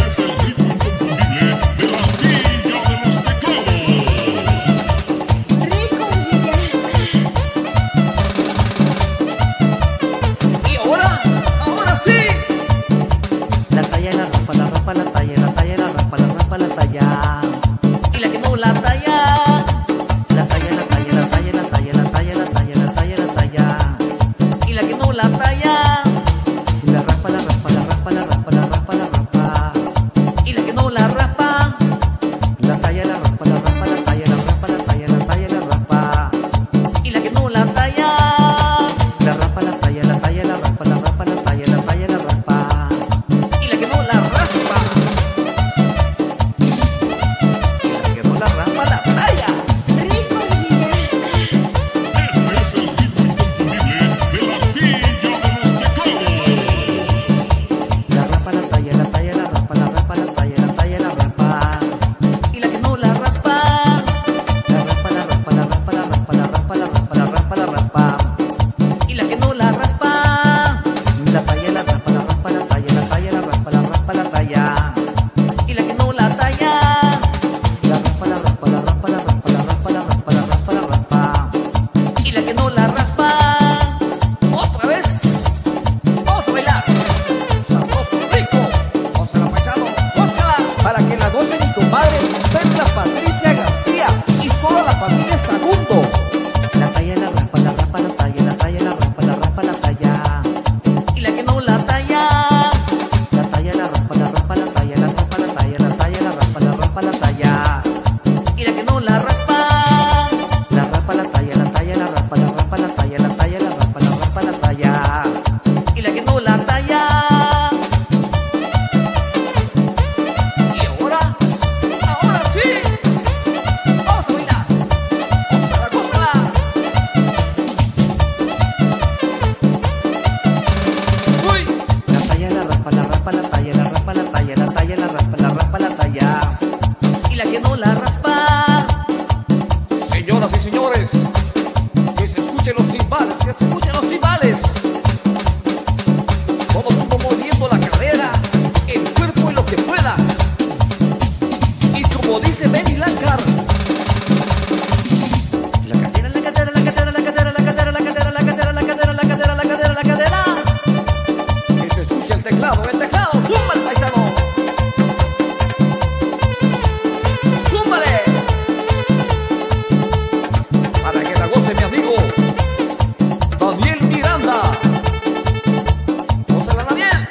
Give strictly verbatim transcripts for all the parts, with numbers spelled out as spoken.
es el ritmo inconfundible de la Villa de los Teclados. Rico, Guille. Y ahora, ahora sí. La talla, la rampa, la rampa, la talla, la talla, la rampa, la rampa, la talla. Y la que no la talla. La talla, la talla, la talla, la talla, la talla, la talla, la talla, la talla. Y la que no la talla. La rampa, la rampa, la rampa, la rampa, la rampa, la rampa. Y la que no la raspa. La talla, la rampa, la rampa, la talla, la rampa, la talla, la talla, la rampa. Y la que no la talla. La rampa, la talla, la talla, la rampa, la rampa, la talla, la talla, la rampa. Y la que no la raspa. Y la que no la raspa la talla. Rico, Guille. Este es el ritmo inconfundible de la Villa de los Teclados. La rampa, la talla, la talla, la rampa, la rampa, la talla, la talla, la rampa. Y la que no la raspa. La rampa, la rampa, la rampa, la rampa, la rampa, la rampa, la rampa, la rampa. Y la que no la raspa. La talla, la rampa, la rampa, la talla, la talla, la rampa, la rampa, la talla. Y la que no la talla. La rampa, la rampa, la rampa, la rampa, la rampa, la rampa, la rampa, la rampa. Y la que no la raspa. Otra vez. Vamos a bailar. Sabroso, rico. Gózala, paisano. Gózala. Para que la gocen mi compadre Petra Patricia García y toda la familia Sagundo. La talla, la rampa, la rampa, la talla, la talla, la rampa, la rampa, la talla. Y la que no la talla. La talla, la rampa, la rampa, la talla, la rampa, la talla, la talla, la rampa, la rampa, la talla. Y la que no la raspa. La rampa, la talla, la talla, la rampa, la rampa, la talla, la talla, la rampa, la rampa, la talla. Y la que no la talla. Y ahora, ahora sí. Vamos a bailar. Gózala, gózala. Uy. La talla, la rampa, la rampa, la talla, la rampa, la talla, la talla, la rampa, la rampa, la talla. Y la que no la raspa. Señoras y señores, que se escuchen los timbales, que se escuchen los timbales. Todo el mundo moviendo la cadera, el cuerpo y lo que pueda. Y como dice Benny Lancar, La cadera, la cadera, la cadera, la cadera, la cadera, la cadera, la cadera, la cadera, la cadera, la cadera, la cadera. que se escuche el teclado, el teclado, zumba el paisano. Zúmbale. Para que la goce mi amigo Daniel Miranda. Gózala, Daniel.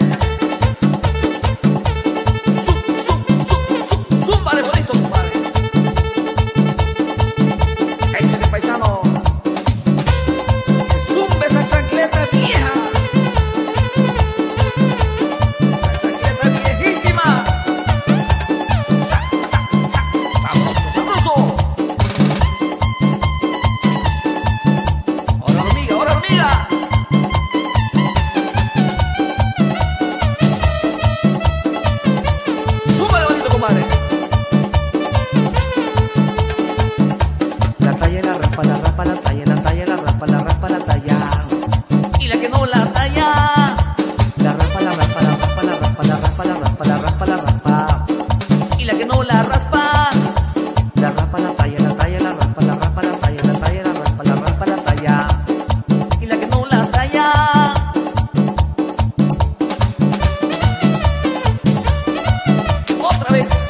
Zum, zum, zum, zum, zúmbale bonito, compadre. Échale, paisano. Que zumbe esa chancleta vieja. Esa chancleta viejísima. Sa, sa, sa, sabroso, sabroso. Ahora hormiga, ahora hormiga. Súbale bonito, compadre. La talla, la rampa, la rampa, la talla, la talla, la rampa, la rampa, la talla. Y la que no la talla. La rampa, la rampa, la rampa, la rampa, la rampa, la rampa, la rampa, la rampa. Y la que no la raspa. La rampa, la talla, la talla, la rampa, la rampa, la talla, la talla, la rampa, la rampa, la talla. Y la que no la talla. Otra vez.